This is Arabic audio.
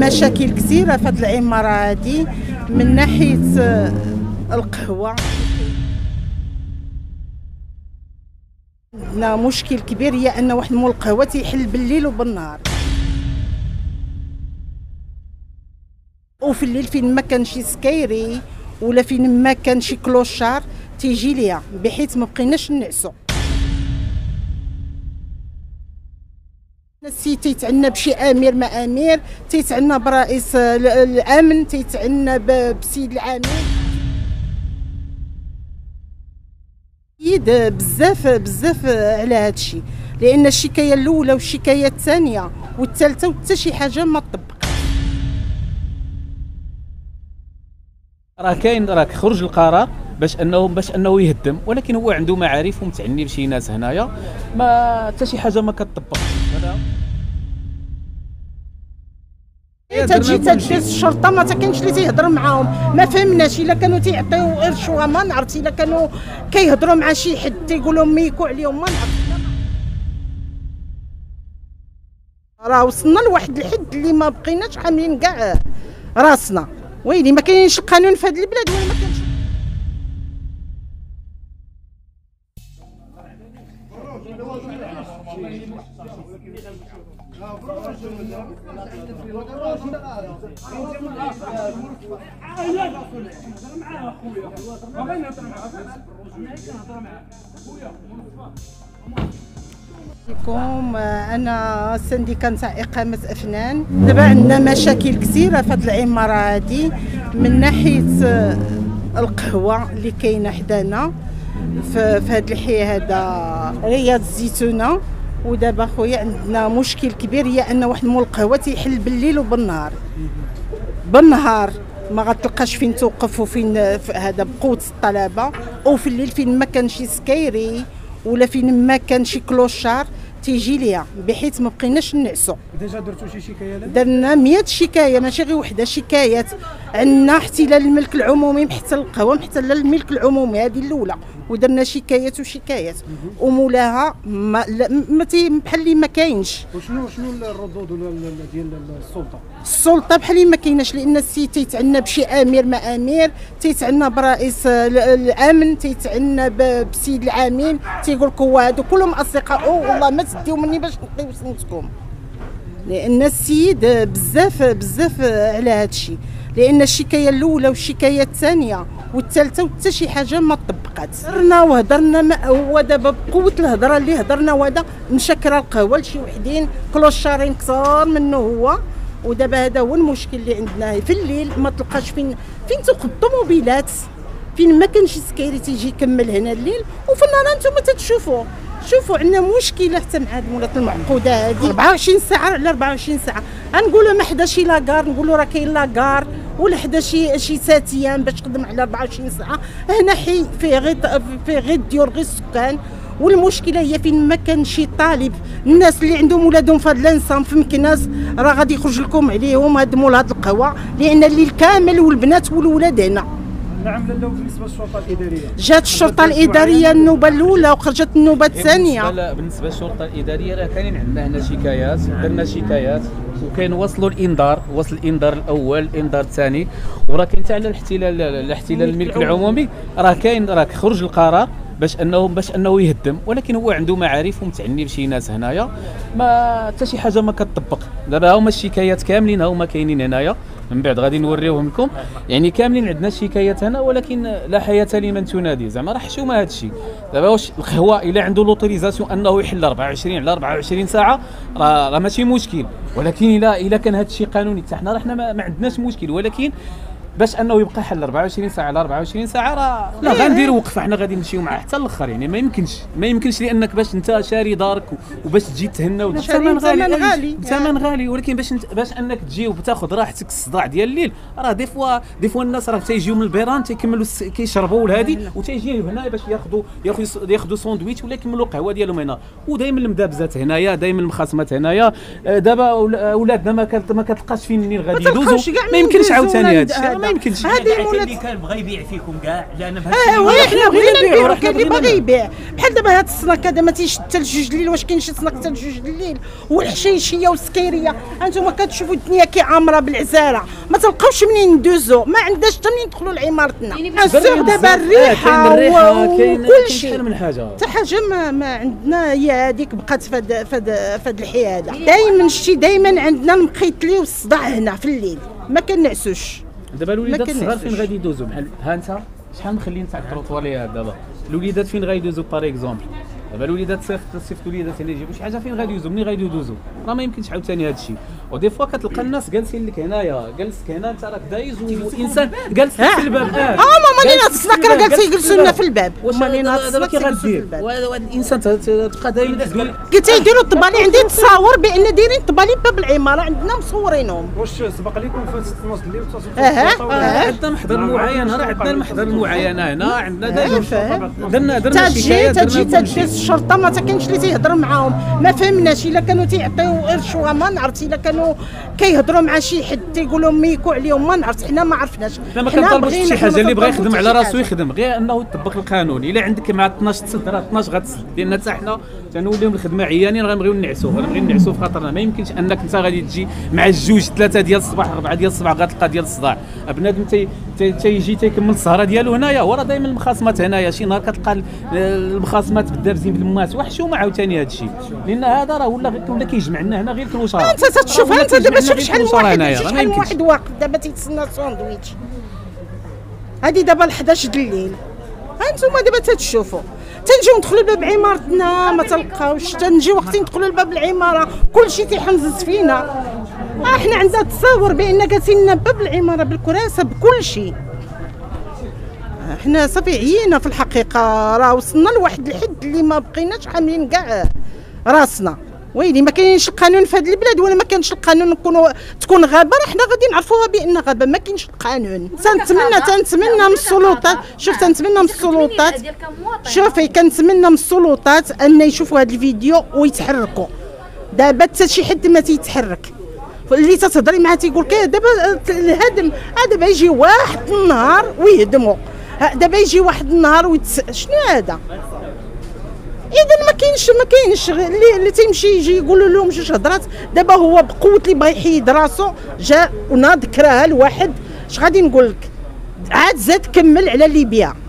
مشاكل كثيره في هذه العماره هذه من ناحيه القهوه. عندنا مشكل كبير هي ان واحد مول القهوه تيحل بالليل وبالنهار، وفي الليل فين ما كان شي سكايري ولا فين ما كان شي كلوشار تيجي ليها، بحيث ما بقيناش نعسو. السي تيتعنى بشي امير ما امير، تيتعنى برئيس الامن، تيتعنى بسيد العامل. بزاف على هذا الشيء، لان الشكايه الاولى والشكايه الثانيه والثالثه وحتى شي حاجه ما طبق. راه خرج القرار باش انه يهدم، ولكن هو عنده معارف ومتعني بشي ناس هنايا ما حتى شي حاجه ما كتطبق. تجي الشرطه ما كاينش اللي تيهضر معاهم، ما فهمناش الا كانوا تيعطيو رشوه ما نعرف، الا كانوا كيهضروا مع شي حد تيقولوا ميكو عليهم ما نعرف. راه وصلنا لواحد الحد اللي ما بقيناش حاملين كاع راسنا، ويلي ما كاينش القانون في هذه البلاد ولا ما كاينش. انا سنديكا نتاع اقامه افنان. دابا عندنا مشاكل كثيره في هذه العماره هذه من ناحيه القهوه اللي كاينه حدانا في هذا الحي هذا رياض الزيتونه. ودابا خويا عندنا مشكل كبير هي ان واحد مول القهوه تيحل بالليل وبالنهار. بالنهار ما غتلقاش فين توقف وفين هذا بقوه الطلبه، وفي الليل فين ما كان شي سكايري ولا فين ما كان شي كلوشار تيجي ليها، بحيث ما بقيناش نعسو. ديجا درتوا شي شكايه؟ درنا 100 شكايه، ماشي غير وحده، شكايات. عندنا احتلال الملك العمومي، محتل القهوه محتل الملك العمومي، هذه الاولى، ودرنا شكايات وشكايات ومولاها بحال اللي ما كاينش. وشنو الردود ديال السلطه؟ السلطه بحال اللي ما كايناش، لان السي تيتعنى بشي امير ما امير، تيتعنى برئيس الامن، تيتعنى بسيد العامل، تيقول لك هو هادو كلهم اصدقاء والله ما تديو مني باش نقيو سميتكم. لان السيد بزاف على هذا الشيء، لان الشكايه الاولى والشكايه الثانيه والثالثه وحتى شي حاجه ما طبقات. هضرنا وهضرنا، هو دابا بقوه الهضره اللي هضرنا وهذا مشكره القهوه لشي وحدين كلوشارين كثار منه هو. ودابا هذا هو المشكل اللي عندنا، في الليل ما تلقاش فين توقف الطوموبيلات، فين ما كانش سكايري تيجي يكمل هنا الليل، وفي النهار نتوما تتشوفوا. شوفوا عندنا مشكله حتى مع هاد المولات المعقوده هذه، 24 ساعه على 24 ساعه. غنقولوا ما حدا شي لاكار، نقولوا راه كاين لاكار ولا حدا شي ساتيان باش تخدم على 24 ساعه. هنا حي فيه غير ديور غير السكان، والمشكله هي فين ما كان شي طالب، الناس اللي عندهم ولادهم في هذا الانسان في مكناس راه غادي يخرج لكم عليهم هاد مول هاد القهوه، لان الليل كامل والبنات والولاد هنا. نعم. بالنسبه للشرطه الاداريه، جات الشرطه الاداريه النوبه الاولى وخرجت النوبه الثانيه. بالنسبه للشرطه الاداريه راه كاينين عندنا هنا شكايات، درنا شكايات وكاين وصلوا الانذار، وصل الانذار الاول الانذار الثاني، وراه كاين حتى على الاحتلال الملك العمومي. راه خرج القرار باش انه يهدم، ولكن هو عنده معارف ومتعني بشي ناس هنايا ما حتى شي حاجه ما كتطبق. دابا هما الشكايات كاملين هما كاينين هنايا، من بعد غادي نوريوهم لكم. يعني كاملين عندنا الشكايات هنا، ولكن لا حياه لمن تنادي. زعما راه حشومه هذا الشيء. دابا واش القهوه الا عنده لوتوريزاسيون انه يحل 24 على 24 ساعه راه ماشي مشكل، ولكن الا كان هذا الشيء قانوني حتى حنا راه ما عندناش مشكل، ولكن باش انه يبقى حل 24 ساعه على 24 ساعه راه لا غنديروا وقفه، حنا غادي نمشيو معاه حتى الاخر. يعني ما يمكنش لانك باش انت شاري دارك وباش تجي تهنى وثمن غالي، ولكن باش انك تجي وتاخذ راحتك الصداع ديال الليل. راه دي فوا الناس راه تيجيو من البيران تيكملوا كيشربوا لهادي وتيجيو هنا باش ياخذوا ساندويتش ولا يكملوا القهوه ديالهم هنا. ودائما المدابزات هنايا، دائما المخاصمات هنايا. دابا اولادنا ما كتلقاش فين منين غادي يدوزوا، ما يمكنش عاوتاني هذا الشيء. ما يمكنش. هذه كاين مولات اللي كان بغى يبيع فيكم كاع لان حنا بغينا نبيعوا، كاين اللي باغي يبيع بحال دابا هاد السنه هذا ما تيش حتى لجوج الليل. واش كاين شي سنه حتى لجوج الليل؟ والحشيشيه والسكيريه انتم كتشوفوا الدنيا كي عامره بالعزاره، ما تلقاوش منين ندوزو، ما عندناش حتى منين ندخلوا لعمارتنا. السوق دابا الريحه كاين وكل شيء، شحال من حاجه. حتى حاجه ما عندنا هي هذيك بقات فهاد الحياده. دائما شتي دائما عندنا المقيتلي والصداع هنا في الليل، ما كنعسوش. دابا الوليدات الصغار فين غادي يدوزوا؟ بحال ها انت شحال مخلين تاع التروطوار دابا الوليدات فين غادي يدوزوا باغ اكزومبل؟ دابا الوليدات صيفط الوليدات هنا يجيبوا شي حاجه فين غادي يدوزوا؟ منين غادي يدوزوا؟ راه ما يمكنش عاوتاني هذا الشيء. ودي فوا كتلقى الناس جالسين لك هنايا، جالسك هنا انت راك دايز والانسان جالس في الباب. مالين هاد السنه راه جالسين يجلسوا لنا في الباب. مالين هاد السنه كي غدير الانسان تبقى دايما قلت يديروا الطبالي. عندي تصاور بان دايرين الطبالي باب العماره عندنا مصورينهم. واش سبق لكم في 12 الليل عندنا محضر معين، راه عندنا المحضر المعين هنا عندنا ديجا درنا تجي شكايات تدوز الشرطه ما كاينش اللي تيهضر معاهم. ما فهمناش الا كانوا تيعطيو رشوه ما نعرفت، الا كانوا كيهضروا مع شي حد تيقولوا ميكو عليهم ما نعرفت. حنا ما عرفناش، حنا ما كنطالبوش شي حاجه. اللي بغى يخدم على راسو يخدم، غير انه يطبق القانون. الا عندك مع 12 تسد راه 12 غتسد، لان حتى حنا تنوليو الخدمه عيانين غنبغيو نعسوا في خاطرنا. ما يمكنش انك انت غادي تجي مع الجوج 3 ديال الصباح 4 ديال الصباح غتلقى ديال الصداع. بنادم تيجي تيكمل السهره ديالو هنايا، وراه دائما المخاصمات هنايا. شي نهار كتلقى المخاصمات بالدابزين بالمات وحشومه عاوتاني هذا الشيء، لان هذا راه ولا كيجمعنا هنا غير الكروشاره. انت تشوف انت دابا شوف شحال من واحد واقف دابا تيتسنى ساندويتش. هذه دابا 11 د الليل، انتم دابا تتشوفوا. تنجيو ندخلوا لباب عمارتنا ما تلقاوش، تنجيو وقت ندخلوا لباب العماره كلشي تيحمزز فينا. احنا عندنا تصاور بان جالسين باب العماره بالكراسه بكل شيء. احنا صافي عيينا في الحقيقه، راه وصلنا لواحد الحد اللي ما بقيناش حاملين كاع راسنا. ويلي ما كاينش القانون في هذه البلاد، ولا ما كانش القانون تكون غابه راه حنا غادي نعرفوها بان غابه. ما كاينش القانون. تنتمنى من السلطات، شوف تنتمنى من السلطات، شوفي كنتمنى من السلطات ان يشوفوا هذا الفيديو ويتحركوا. دابا حتى شي حد ما تيتحرك، اللي تتهضري معاه تيقول لك دابا الهدم. دابا يجي واحد النهار ويهدموا، دابا يجي واحد النهار شنو هذا؟ اذا ما كاينش اللي تيمشي يجي يقولوا لهم جوج هضرات. دابا هو بقوه اللي بغى يحيد راسو جا وناض كراها لواحد. اش غادي نقول لك؟ عاد زاد كمل على ليبيا.